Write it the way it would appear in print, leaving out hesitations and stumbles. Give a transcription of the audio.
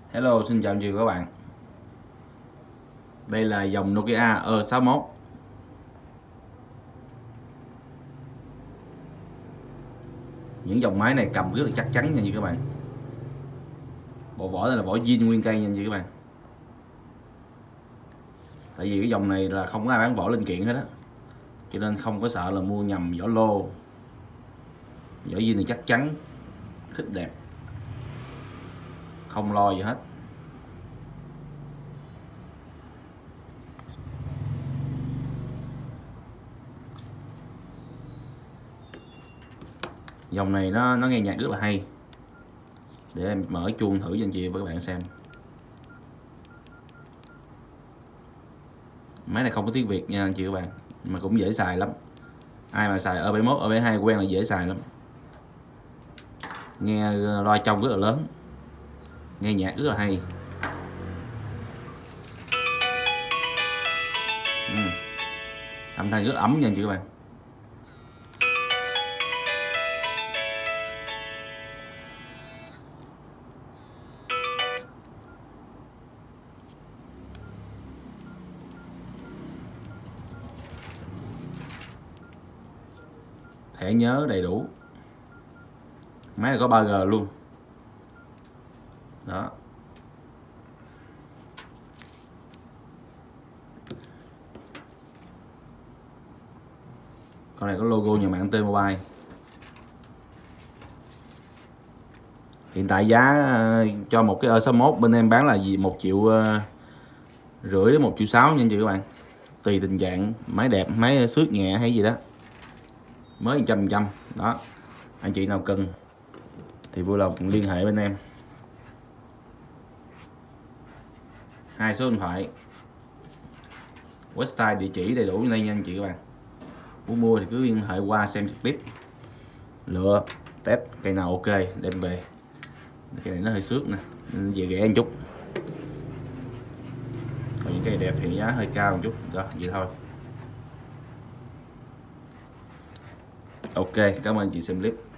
Hello, xin chào các bạn. Đây là dòng Nokia E61. Những dòng máy này cầm rất là chắc chắn nha các bạn. Bộ vỏ này là vỏ zin nguyên cây nha các bạn. Tại vì cái dòng này là không có ai bán vỏ linh kiện hết á, cho nên không có sợ là mua nhầm vỏ lô. Vỏ zin này chắc chắn, khít đẹp, không lo gì hết. Dòng này nó nghe nhạc rất là hay. Để em mở chuông thử cho anh chị và các bạn xem. Máy này không có tiếng Việt nha anh chị các bạn, nhưng mà cũng dễ xài lắm. Ai mà xài E71, E72 quen là dễ xài lắm. Nghe loa trong rất là lớn, nghe nhạc rất là hay. Âm thanh rất ấm nha anh chị các bạn. Thẻ nhớ đầy đủ. Máy này có 3G luôn. Đó. Con này có logo nhà mạng T-Mobile. Hiện tại giá cho một cái E61 bên em bán là gì 1,5 triệu đến 1,6 triệu nha anh chị các bạn. Tùy tình trạng, máy đẹp, máy xước nhẹ hay gì đó. Mới 100%. Đó. Anh chị nào cần thì vui lòng liên hệ bên em. 2 số điện thoại, website, địa chỉ đầy đủ đây nha anh chị các bạn. Muốn mua thì cứ liên hệ qua xem trực tiếp, lựa test cây nào ok đem về. Cây này nó hơi xước nè, nên về ghẻ một chút. Còn những cây đẹp thì giá hơi cao một chút. Đó, vậy thôi. Ok, cảm ơn chị xem clip.